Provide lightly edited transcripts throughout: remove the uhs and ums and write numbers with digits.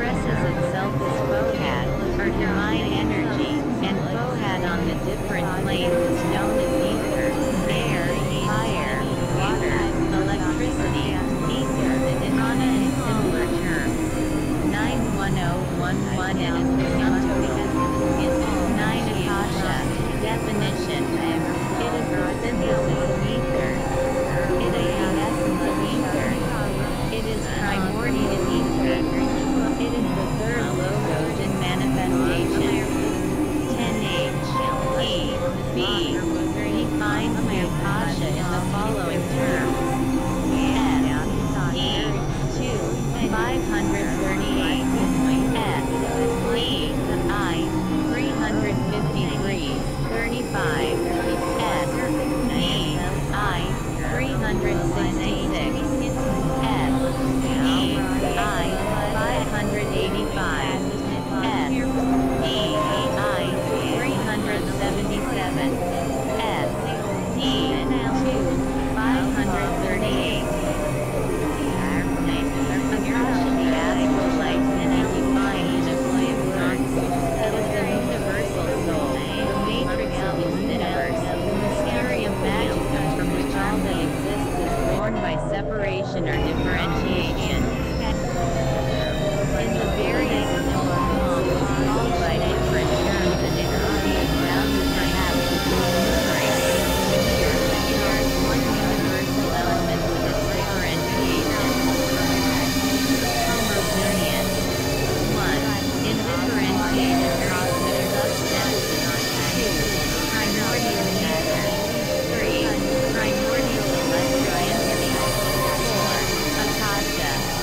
expresses itself as Fohad, or divine energy, and Fohad on the different planes is known as ether, air, fire, water, electricity, ether, and prana in similar terms. 91011 and is the sum total. 9 Akasha, definition. It is the synthesis of ether. It is the essence of ether. It is primordial ether. It is the third logos in manifestation. 10H, E, B, defines the Akasha in the following terms. F, E, 2, 538. F, E, I, 353, 35. F, E, I, 366. F, E, I, 585. F, E, I, 377. F, D, 2, 538. Akasha, the astral light, and is defined in a play of words. It is the universal soul, the matrix of the universe, the mysterium magicum from which all that exists is born by separation or differentiation. In the various forms called by different terms and it is being bounded perhaps to enumerate. Here is one universal element with its differentiation. Homogeneous. 1. Indifferentiated cosmic substance. 2. Primordial ether. 3. Primordial electroentity. 4. Akasha.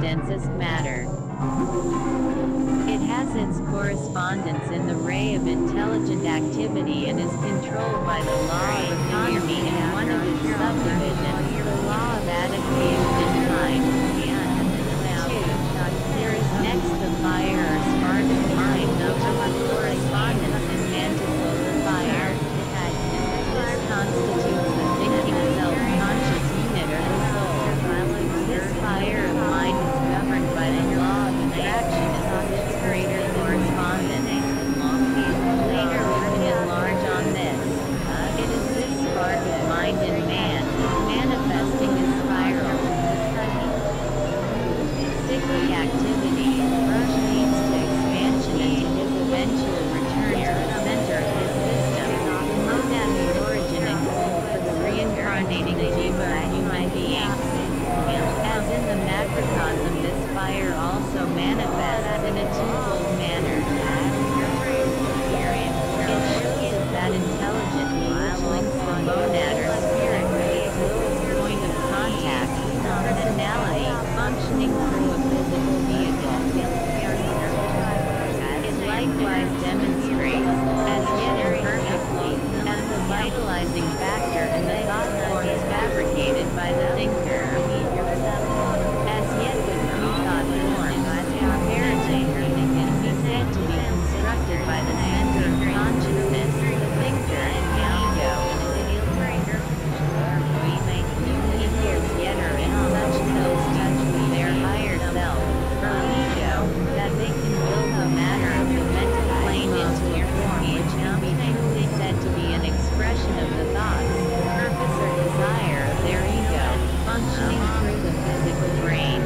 densest matter. It has its correspondence in the ray of intelligent activity and is controlled by the law of economy and one of its subdivisions, the law of adaptation in time. 2. There is next the fire or spark of mind, which is the correspondence in mantis of the fire. This constitutes the thinking self-conscious unit or the soul. This fire of mind is governed by the law of attraction as its greater correspondence. Later we can enlarge on this. It is this spark of mind in man, manifesting a spiral. Cyclic activity, rush leads to expansion and to his eventual return to the center of his system. The monad is origin and goal for the reincarnating jiva of human beings. As in the macrocosm, this fire also manifests in a twofold manner. It shows us that intelligently which links the monad or spirit with its lowest point of contact, the personality, functioning through a physical vehicle. It likewise demonstrates, as yet imperfectly, as the vitalizing factor in the thought forms fabricated by the thinker. As yet with few thought forms, comparatively, it can be said to be constructed by the center of consciousness, the thinker, the ego. Eagles yet are in such close touch with their higher self, or ego, that they can build the matter of the mental plane into a form which can be truly said to be an expression of the thoughts, purpose or desire of their ego, functioning through the physical brain.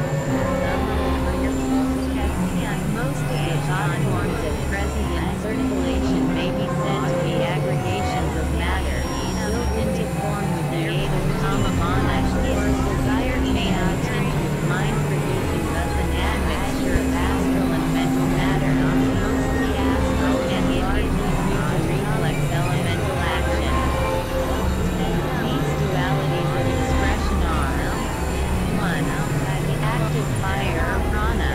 Most of the thought forms at present in circulation may be said to be aggregations of matter, built into form with the aid of kama mana, or desire may have a tinge with mind producing thus an admixture of astral and mental matter, mostly astral and largely due to reflex elemental action. These dualities of expression are 1. Active fire or prana.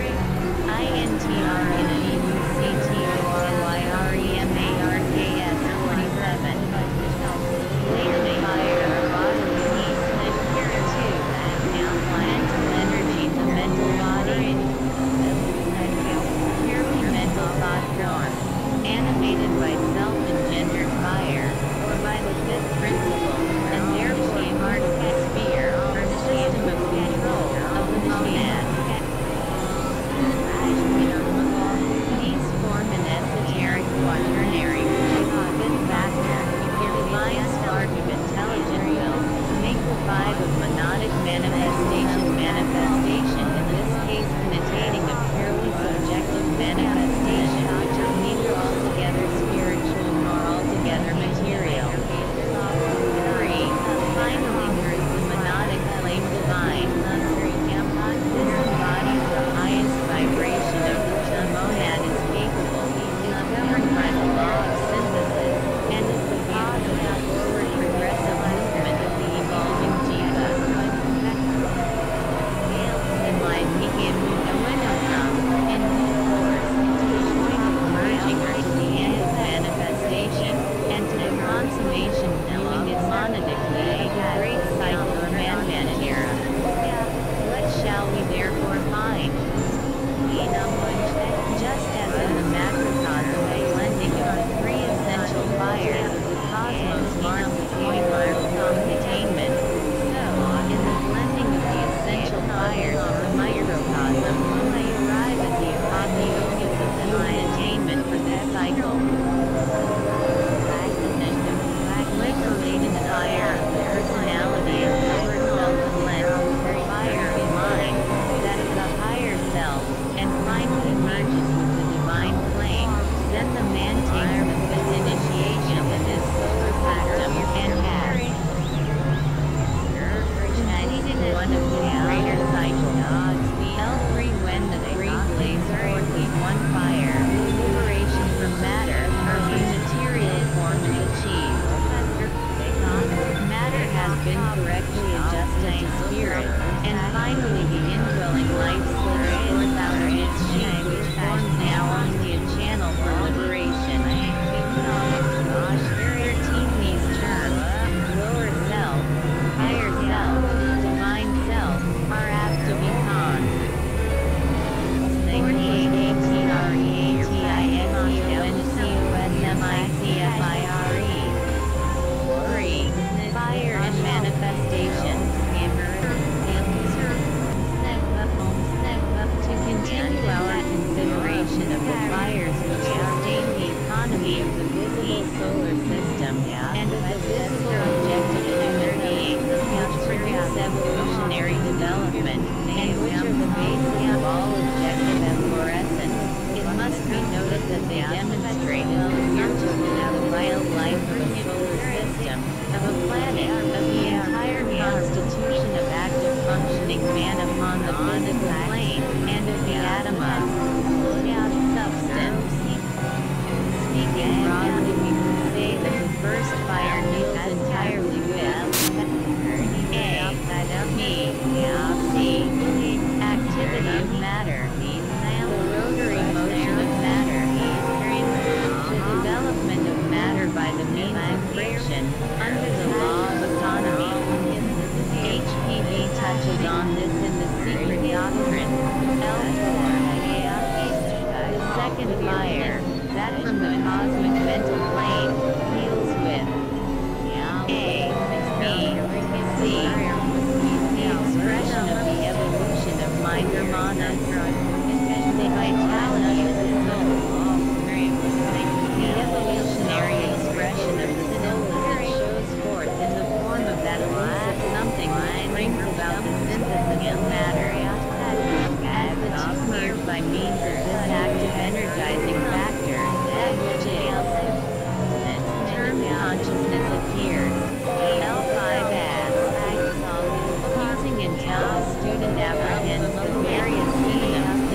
INTRNEUCTORYREMARKS 27. Latent fire or bodily heat. 2. Mental energy, the mental body. Purely mental thought form, animated by self-engendered fire, or by the fifth principle, and therefore part of the sphere, or system of control, of the monad. These form an esoteric quaternary, which is the fifth factor, a divine spark of intelligent will, to make the five of monadic manifestation, in this case connotating a purely subjective manifestation, which is neither altogether spiritual nor altogether material. 3. Finally, there is the monadic flame divine. This embodies the highest vibration of which the monad is capable, is governed by the law of synthesis, and is the cause of the forward progressive movement of the evolving jiva. basis of all objective efflorescence, it must be noted that they demonstrate as observable in the vital life of a solar system, of a planet, of the entire constitution of active functioning man upon the physical plane, and of the atom of substance. Speaking broadly, we could say that the first fire deals entirely with A, B, C, activity of matter, the rotary motion of matter, the development of matter by the means of friction, under the law of economy. HPV touches on this in the secret doctrine. The second fire, that from the cosmic mental plane, deals with A, B, C, the expression of the evolution of microKorg-XL, the vitality of the soul, the evolutionary expression of the soul as it shows forth in the form of that elusive something which brings about the synthesis of matter, as the two merge by means of this active energizing factor, that which is term consciousness appears. L5 asks, using until the student apprehends the various meanings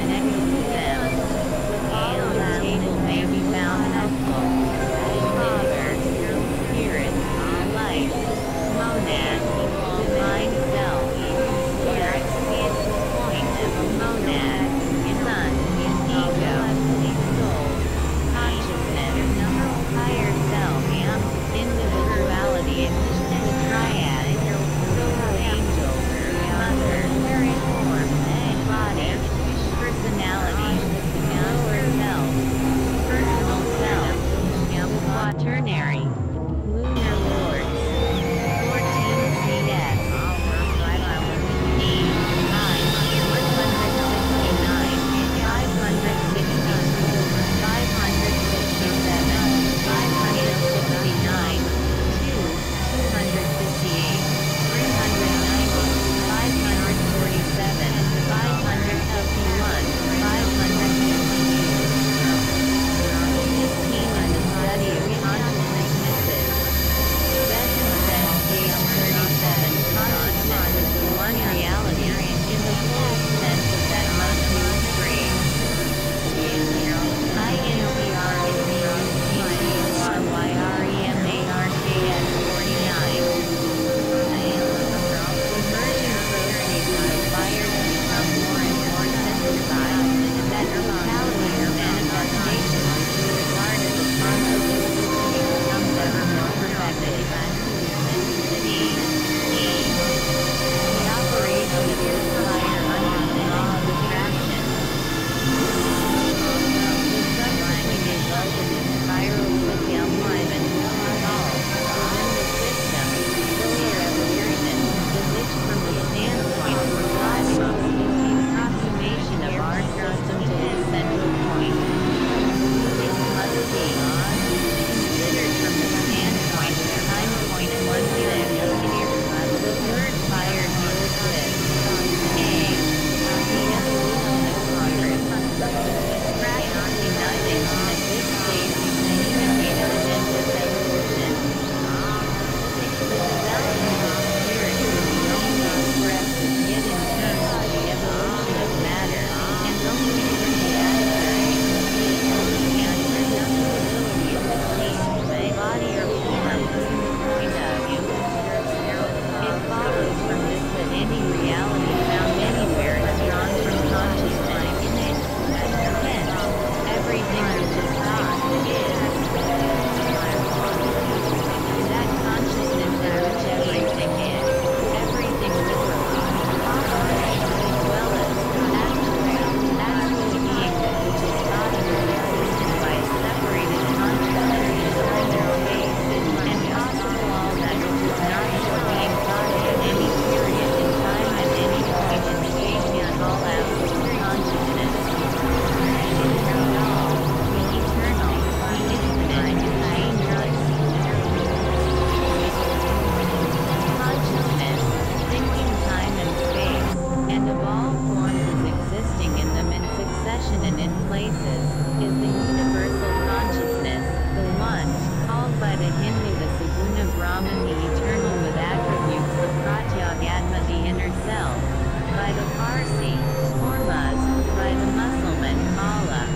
cases, is the universal consciousness, the one, called by the Hindu the Saguna Brahman, the eternal with attributes, the Pratyagatma, the inner self, by the Parsi, Hormuz, by the Musliman, Allah.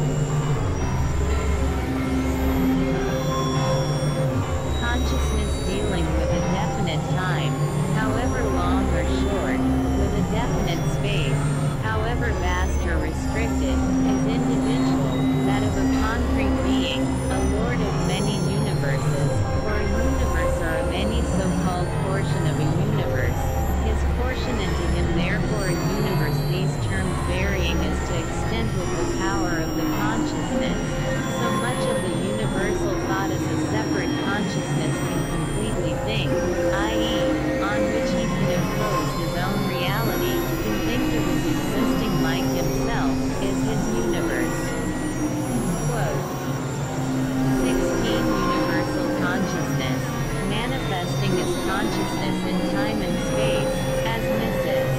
Consciousness dealing with a definite time, however long or short, with a definite space, however vast or restricted, is individual, that of a concrete being, a lord of many universes, or a universe or of any so-called portion of a universe, his portion and to him therefore a universe, these terms varying as to extent with the power of the consciousness. So much of the universal thought as a separate consciousness can completely think, i.e., on which he can impose his own reality, can think of as existing like himself, is his universe. Quote, 16. Universal consciousness, manifesting as consciousness in time and space, as Mrs.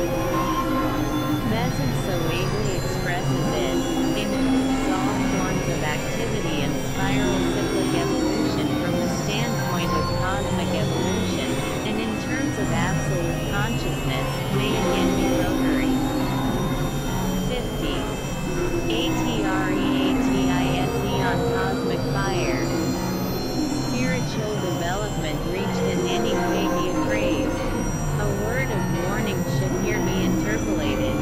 Besant so ably expresses it, includes all forms of activity and spiral cyclic evolution from the standpoint of cosmic evolution, and in terms of absolute consciousness, may again be rotary. 50. ATREATISE on cosmic fire. Spiritual development reached in any way be appraised. A word of warning should here be interpolated.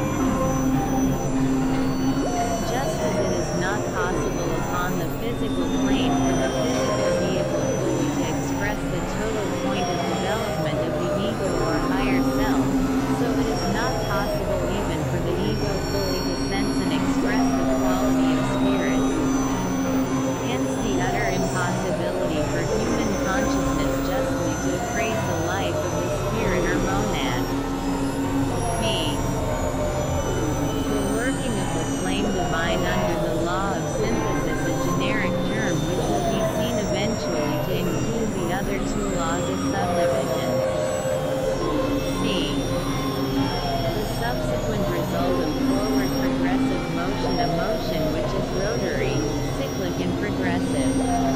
Just as it is not possible upon the physical plane for the physical vehicle fully to express the total point of development of the ego or higher self, so it is not possible even for the ego fully to sense and express the quality of spirit. Hence the utter impossibility for human consciousness justly to appraise the life of the spirit or monad. B. The working of the flame divine under the law of synthesis, a generic term which will be seen eventually to include the other two laws as subdivisions. C. The subsequent result of forward progressive motion, a motion which is rotary, cyclic and progressive.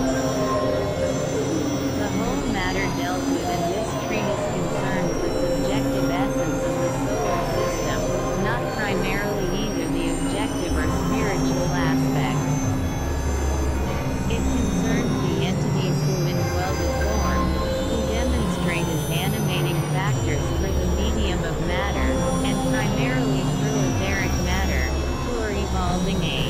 The whole matter dealt with in this treatise concerns the subjective essence of the solar system, not primarily either the objective or spiritual aspect. It concerns the entities who indwell the form, who demonstrate as animating factors for the medium of matter, and primarily through etheric matter, who are evolving a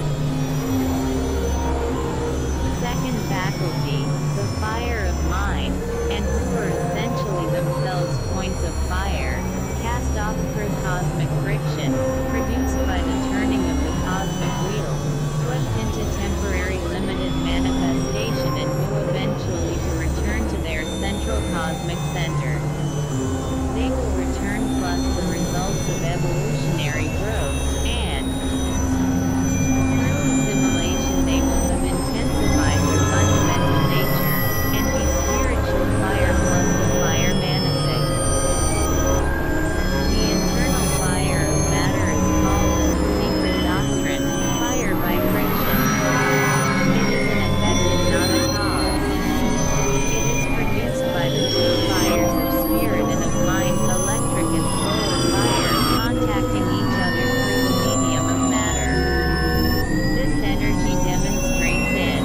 second faculty, the fire of mind, and who are essentially themselves points of fire, cast off through cosmic friction, produced by the turning of the cosmic wheel, swept into temporary limited manifestation and who eventually to return to their central cosmic center. They will return plus the results of evolutionary growth, and through assimilation they will have intensified their fundamental nature, and be spiritual fire plus the fire manifest. The internal fire of matter is called in the secret doctrine, fire by friction. It is an effect and not a cause. It is produced by the two fires of spirit and of mind, electric and solar fire, contacting each other through the medium of matter. This energy demonstrates in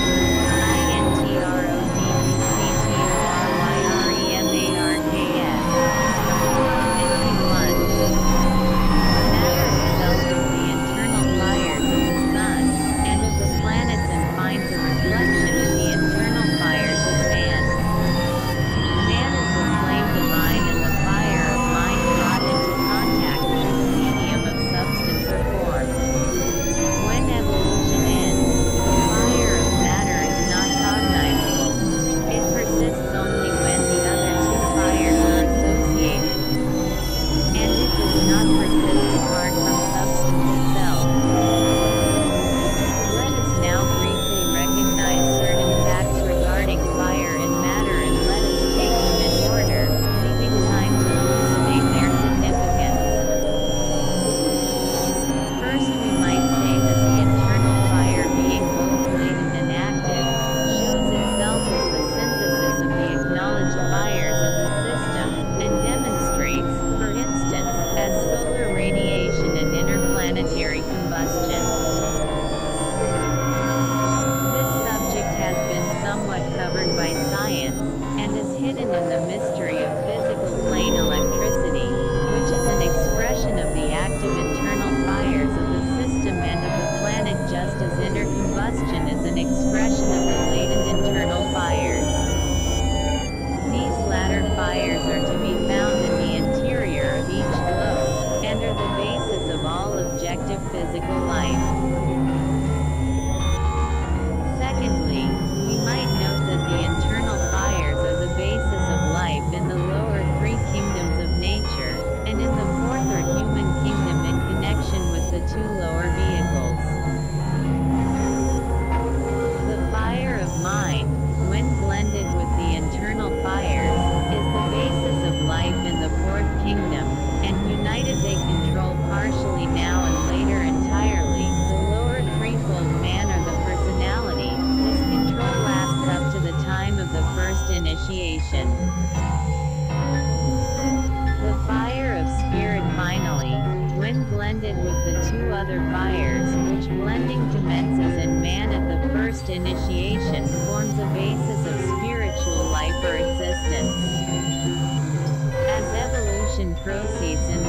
INTRODUCTORYREMARKS. 51. Matter itself is the internal fires of the sun, and of the planets, and finds a reflection in the internal fires of man. Man is the flame divine and the fire of mind brought into contact through the medium of substance or form. When evolution ends, the fire of matter is not cognizable. It persists only when the other two fires are associated. And it does not persist apart from substance itself. Let us now briefly recognize certain facts regarding fire and matter, and let us take them in order, leaving time to elucidate their significance. First we might say that When blended with the two other fires, which blending commences in man at the first initiation, forms a basis of spiritual life or existence. As evolution proceeds in